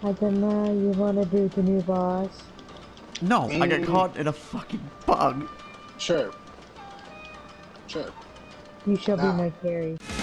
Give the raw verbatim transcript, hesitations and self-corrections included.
I don't know, you wanna do the new boss? No, Mm. I got caught in a fucking bug. Sure. Sure. You shall Nah. be my carry.